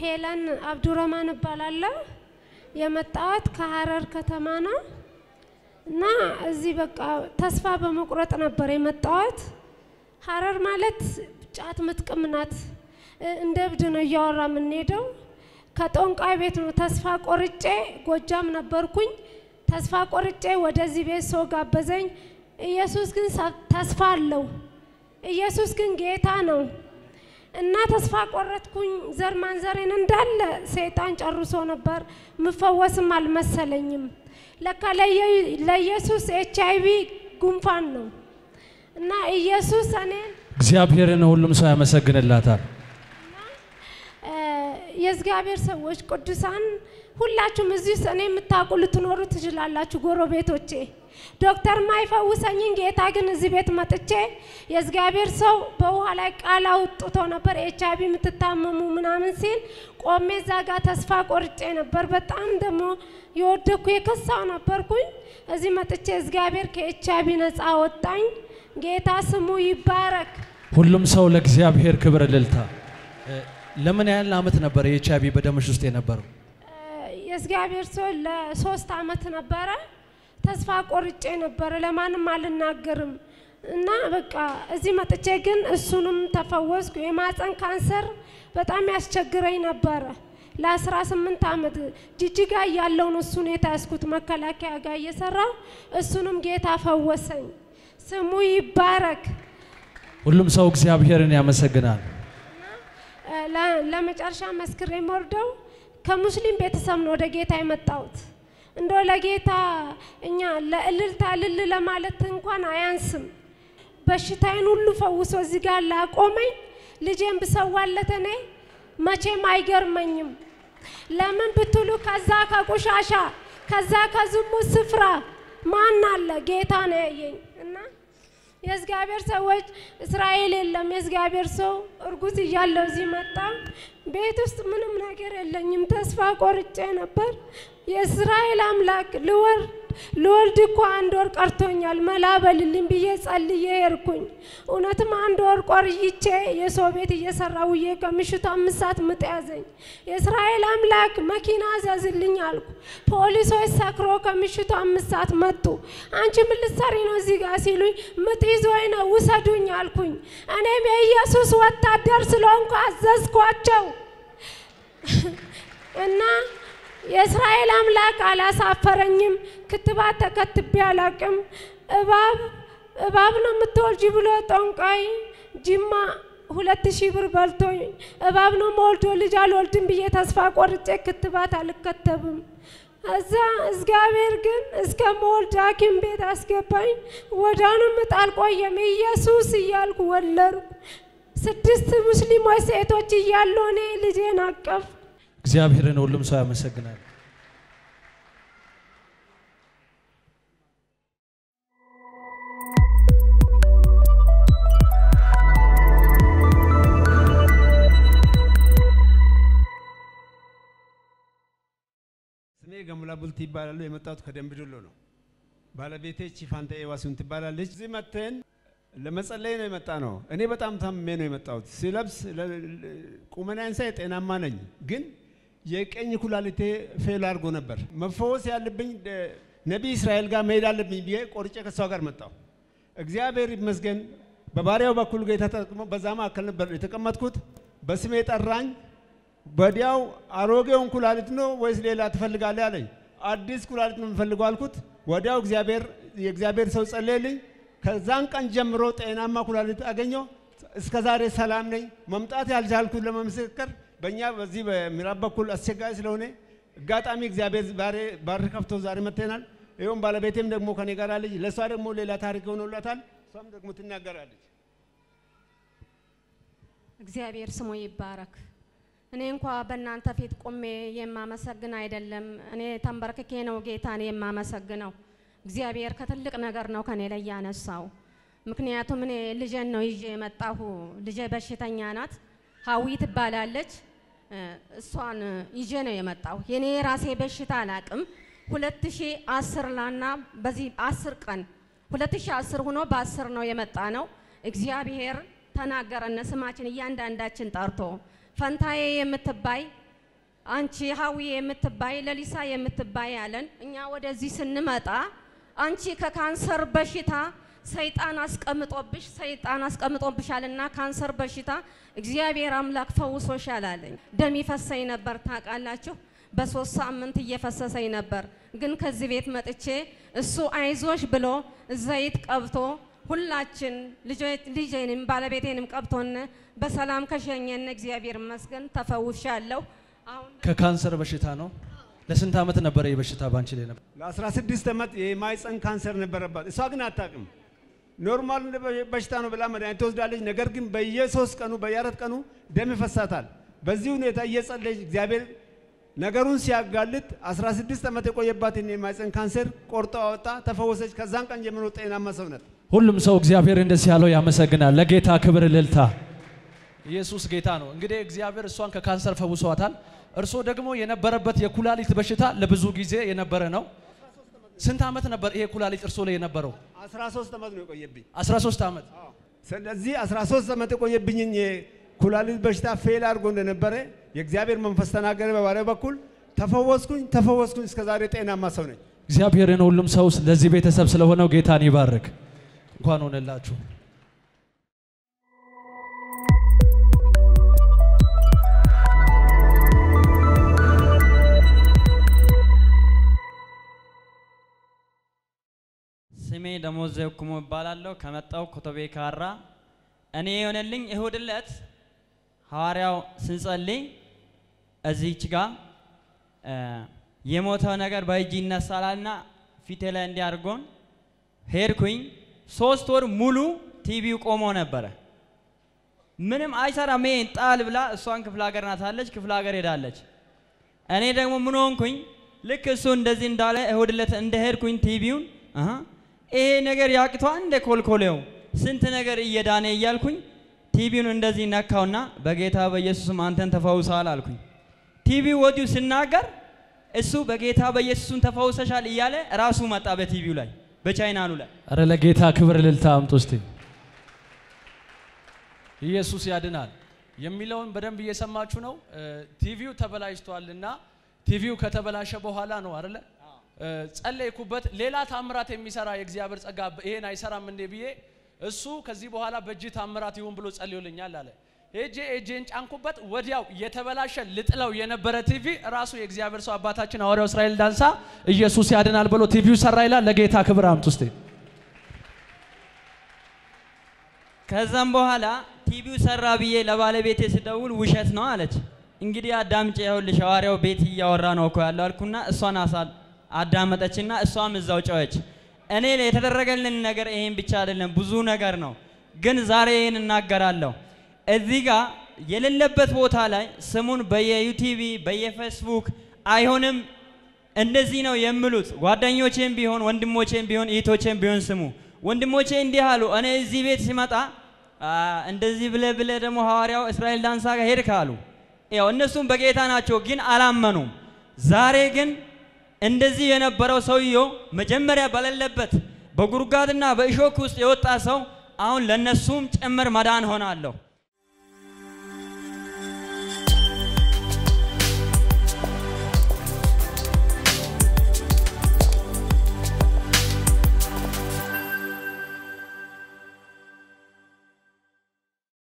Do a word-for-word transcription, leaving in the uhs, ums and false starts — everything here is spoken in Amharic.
ሄለን አብዱራማን እባላለሁ የመጣሁት ከሐረር ከተማ ነው እና እዚህ በቃ ተስፋ በመቁረጥ ነበር የመጣሁት ሐረር ማለት ጫት ምትቀምናት እንደ እብድ ነው ያወራ ምን ሄደው ከጦንቃይ ቤት ነው ተስፋ ቆርጬ ጎጃም ነበርኩኝ ተስፋ ቆርጬ ወደዚህ ቤት ሰው ጋበዘኝ ኢየሱስ ግን ተስፋ አለው ኢየሱስ ግን ጌታ ነው እና ተስፋ ቆረጥኩኝ ዘር ማንዘሬን እንዳለ ሰይጣን ጨርሶ ነበር ምፈወስም አልመሰለኝም ለካ ለኢየሱስ ኤችአይቪ ጉንፋን ነው እና ኢየሱስ እኔ እግዚአብሔርን ሁሉም ሰው ያመሰግንላታል የእግዚአብሔር ሰዎች ቅዱሳን ሁላችሁም እዚህ እኔ የምታውቁ ልትኖሩ ትችላላችሁ ጎረቤቶቼ ዶክተር ማይፈውሰኝን ጌታ ግን እዚህ ቤት መጥቼ የእግዚአብሔር ሰው በውሃ ላይ ቃል አውጥቶ ነበር ኤችአይቪ ምትታመሙ ምናምን ሲል ቆሜ ዛጋ ተስፋ ቆርጬ ነበር በጣም ደሞ ይወደኩ የከሳው ነበርኩኝ እዚህ መጥቼ እግዚአብሔር ከኤችአይቪ ነፃ አወጣኝ ጌታ ስሙ ይባረክ ሁሉም ሰው ለእግዚአብሔር ክብር ልልታ ለምን ያህል አመት ነበር ኤችአይቪ በደምሽ ውስጥ የነበረው የእግዚአብሔር ሰው ለሶስት አመት ነበር ተስፋ ቆርጬ ነበር ለማንም አልናገርም እና በቃ እዚህ መጥቼ ግን እሱንም ተፈወስኩ የማፀን ካንሰር በጣም ያስቸግረኝ ነበር ለ18 አመት ጂጂጋ ያለው ነው እሱን የታስኩት መከላከያ ጋር እየሰራው እሱንም ጌታ ፈወሰኝ ስሙ ይባረክ ሁሉም ሰው እግዚአብሔርን ያመሰግናል ለመጨረሻ መስክሬ ሞርደው ከሙስሊም ቤተሰብ ነው ወደ ጌታ የመጣሁት እንደው ለጌታ እኛ ለእልልታ ልል ለማለት እንኳን አያንስም በሽታዬን ሁሉ ፈውሶ እዚህ ጋር ላቆመኝ ልጄን ብሰዋለት እኔ መቼም አይገርመኝም ለምን ብትሉ ከዛ ከቆሻሻ ከዛ ከዝሙት ስፍራ ማን አለ ጌታ ነው ያየኝ እና የእግዚአብሔር ሰዎች እስራኤል የለም የእግዚአብሔር ሰው እርጉዝ ይያለው እዚህ መጣ ቤት ውስጥ ምንም ነገር የለኝም ተስፋ ቆርጬ ነበር የእስራኤል አምላክ ልወር ልወልድ እኮ አንድ ወር ቀርቶኛል መላበልልኝ ብዬ ጸልዬ ሄርኩኝ እውነትም አንድ ወር ቆርይቼ የሰው ቤት እየሰራው የከምሽቱ አምስት ሰዓት ምጥ ያዘኝ የእስራኤል አምላክ መኪና አዘዝልኝ አልኩ ፖሊሶች ሰክሮ ከምሽቱ አምስት ሰዓት መጡ አንቺ ምን ልትሰሪ ነው እዚህ ጋር ሲሉኝ ምጥ ይዞኝ ነው ውሰዱኝ አልኩኝ እኔም የኢየሱስ ወታደር ስለሆንኩ አዘዝኳቸው እና የእስራኤል አምላክ አላሳፈረኝም ክትባት ተከትቤ አላቅም እባብ እባብ ነው የምትወልጂ ብሎ ጦንቃይ ጅማ ሁለት ሺህ ብር በልቶኝ እባብ ነው ሞልቶ ልጅ አልወልድም ብዬ ተስፋ ቆርጬ ክትባት አልከተብም እዛ እግዚአብሔር ግን እስከ ሞልድ ሐኪም ቤት አስገባኝ ወዳንም ጣልቆየም ኢየሱስ እያልኩ ወለድኩ ስድስት ሙስሊሞች ሴቶች እያሉ እኔ ልጄን አቀፍ እግዚአብሔርን ሁሉም ሰው ያመሰግናል ስሜ ገሙላ ቡልቲ ይባላል የመጣሁት ከደምቢዶሎ ነው ባለቤቴ ቺፋንተ ኤዋሱን ትባላለች እዚህ መተን ለመጸለይ ነው የመጣ ነው እኔ በጣም ታምሜ ነው የመጣሁት ሲለብስ ቁመናዬን ሳይ ጤናማ ነኝ ግን የቀኝ ኩላሊቴ ፌል አድርጎ ነበር መፈወስ ያለብኝ ነብይ እስራኤል ጋር መሄድ አለብኝ ብዬ ቆርጬ ከሷ ጋር መጣሁ እግዚአብሔር ይመስገን በባሪያው በኩል ጌታ ተጠቅሞ በዛ ማከል ነበር የተቀመጥኩት በስሜ ጠራኝ በዲያው አሮጌውን ኩላሊት ነው ወይስ ሌላ ትፈልጋለህ አለኝ አዲስ ኩላሊት ነው የምፈልገው አልኩት ወዲያው እግዚአብሔር የእግዚአብሔር ሰው ጸለየልኝ ከዛን ቀን ጀምሮ ጤናማ ኩላሊት አገኘው እስከ ዛሬ ሰላም ነኝ መምጣት ያልቻልኩት ለመመስከር በእኛ በዚህ በምዕራብ በኩል አስቸጋሪ ስለሆነ አጋጣሚ እግዚአብሔር ዛሬ ባር ከፍቶ ዛሬ መተናል ይሁን ባለቤቴም ደግሞ ከኔ ጋር አለች ለሷ ደግሞ ሌላ ታሪክ ሆኖላታል ሷም ደግሞ ትናገራለች እግዚአብሔር ስሙ ይባረክ እኔ እንኳን በእናንተ ፊት ቆሜ የማመሰግን አይደለም እኔ ተንበርክኬ ነው ጌታን የማመሰግነው እግዚአብሔር ከትልቅ ነገር ነው ከኔ ላይ ያነሳው ምክንያቱም እኔ ልጄን ነው ይዤ የመጣሁ ልጄ በሽተኛ ናት ሀዊ ትባላለች እሷን ይዤ ነው የመጣሁ የኔ ራሴ በሽታ አላቅም ሁለት ሺህ አስር ላና በዚህ አስር ቀን ሁለት ሺህ አስር ሆኖ በ10 ነው የመጣ ነው እግዚአብሔር ተናገረና ስማችን እያንዳንዳችን ጠርቶ ፈንታዬ የምትባይ አንቺ ሀዊ የምትባይ ለሊሳ የምትባይ ያለን እኛ ወደዚህ ስንመጣ አንቺ ከካንሰር በሽታ ሰይጣን አስቀምጦብሽ ሰይጣን አስቀምጦብሻልና ካንሰር በሽታ እግዚአብሔር አምላክ ፈውሶሻል አለኝ። ደም ይፈሰኝ ነበር ታውቃላችሁ። በሶስት ሳምንት እየፈሰሰኝ ነበር። ግን ከዚህ ቤት መጥቼ እሱ አይዞሽ ብሎ ዘይት ቀብቶ ሁላችን ልጄንም ባለቤቴንም ቀብቶን በሰላም ከሸኘን እግዚአብሔር ይመስገን ተፈውሻለሁ። አሁን ከካንሰር በሽታ ነው። ለስንት ዓመት ነበር የበሽታ ባንቺ ላይ ነበር? ለ16 ዓመት የማይፀን ካንሰር ነበረባት። እሷ ግን አታውቅም። ኖርማል በሽታ ነው ብላ መድኃኒት ትወስዳለች። ነገር ግን በየሶስት ቀኑ በየአራት ቀኑ ደም ይፈሳታል። በዚህ ሁኔታ እየጸለየች እግዚአብሔር ነገሩን ሲያጋልጥ አስራ ስድስት ዓመት የቆየባትን የማይፀን ካንሰር ቆርጦ አወጣ፣ ተፈወሰች። ከዛን ቀን ጀምሮ ጤናማ ሰው ናት። ሁሉም ሰው እግዚአብሔር እንደዚህ ያለው ያመሰግናል። ለጌታ ክብር እልልታ። ኢየሱስ ጌታ ነው። እንግዲህ እግዚአብሔር እሷን ከካንሰር ፈውሷታል። እርሶ ደግሞ የነበረበት የኩላሊት በሽታ ለብዙ ጊዜ የነበረ ነው። ስንት ዓመት ነበር ይሄ ኩላሊት እርሶ ላይ የነበረው? አስራ ሶስት ዓመት ነው የቆየብኝ። አስራ ሶስት ዓመት። ስለዚህ አስራ ሶስት ዓመት የቆየብኝ የኩላሊት በሽታ ፌል አድርጎ እንደነበረ የእግዚአብሔር መንፈስ ተናገረ በባሪያው በኩል። ተፈወስኩኝ ተፈወስኩኝ እስከዛሬ ጤናማ ሰው ነኝ። እግዚአብሔርን ሁሉም ሰው ለዚህ ቤተሰብ ስለሆነው ጌታን ይባርክ። እንኳን ሆነላችሁ። ስሜ ደሞዝ ዘኩሞ ይባላልው ከመጣው ኮቶቤ ካራ። እኔ የሆነልኝ እሁድለት ሐዋርያው ስንጸልይ እዚህች ጋር የሞተው ነገር በእጅ ይነሳልና ፊቴ ላይ እንዲያርጎን ሄድኩኝ። ሶስት ወር ሙሉ ቲቪው ቆሞ ነበር። ምንም አይሰራም። ይሄን ጣል ብላ እሷን ክፍለ ሀገር ናታለች፣ ክፍለ ሀገር ሄዳለች። እኔ ደግሞ ምን ሆንኩኝ? ልክ እሱ እንደዚህ እንዳለ እሁድለት እንደሄድኩኝ ቲቪውን አሃ ይሄ ነገር ያቅቷል እንደ ኮልኮሌው ስንት ነገር እየዳነ እያልኩኝ ቲቪውን እንደዚህ ነካውና በጌታ በኢየሱስም አንተን ተፈውሳል አልኩኝ። ቲቪው ወዲሁ ሲናገር እሱ በጌታ በኢየሱስም ተፈውሰሻል እያለ ራሱ መጣ በቲቪው ላይ በቻይናኑ ላይ። አረ ለጌታ ክብር እልልታ አምጡ እስቲ። ኢየሱስ ያድናል የሚለውን በደንብ እየሰማችሁ ነው። ቲቪው ተበላሽቷልና ቲቪው ከተበላሸ በኋላ ነው አይደለ ጸለይኩበት። ሌላ ታምራት የሚሰራ የእግዚአብሔር ጸጋ ይሄን አይሰራም እንዴ ብዬ እሱ ከዚህ በኋላ በእጅ ታምራት ይሁን ብሎ ጸልዮልኛል አለ። ሄጄ እጄን ጫንኩበት። ወዲያው የተበላሸ ልጥለው የነበረ ቲቪ ራሱ የእግዚአብሔር ሰው አባታችን ሐዋርያው እስራኤል ዳንሳ ኢየሱስ ያድናል ብሎ ቲቪው ሰራ ይላል። ለጌታ ክብር አምጡ እስቲ። ከዛም በኋላ ቲቪው ሰራ ብዬ ለባለቤቴ ስደውል ውሸት ነው አለች። እንግዲህ አዳምጪ ይኸውልሽ ሐዋርያው ቤት እያወራ ነው እኮ ያለው አልኩና እሷን አሳል አዳመጠችና እሷም እዛው ጨወች። እኔ የተደረገልን ነገር ይሄን ብቻ አይደለም ብዙ ነገር ነው፣ ግን ዛሬ ይሄን እናገራለሁ። እዚህ ጋር የሌለበት ቦታ ላይ ስሙን በየዩቲቪ በየፌስቡክ አይሆንም እንደዚህ ነው የሚሉት ጓደኞቼም ቢሆን ወንድሞቼም ቢሆን እህቶቼም ቢሆን ስሙ። ወንድሞቼ እንዲህ አሉ። እኔ እዚህ ቤት ሲመጣ እንደዚህ ብለ ብለ ደግሞ ሐዋርያው እስራኤል ዳንሳ ጋር ሄድክ አሉ። ያው እነሱም በጌታ ናቸው ግን አላመኑም። ዛሬ ግን እንደዚህ የነበረው ሰውየው መጀመሪያ በሌለበት በጉርጋድና በእሾክ ውስጥ የወጣ ሰው አሁን ለነሱም ጭምር መዳን ሆናለሁ።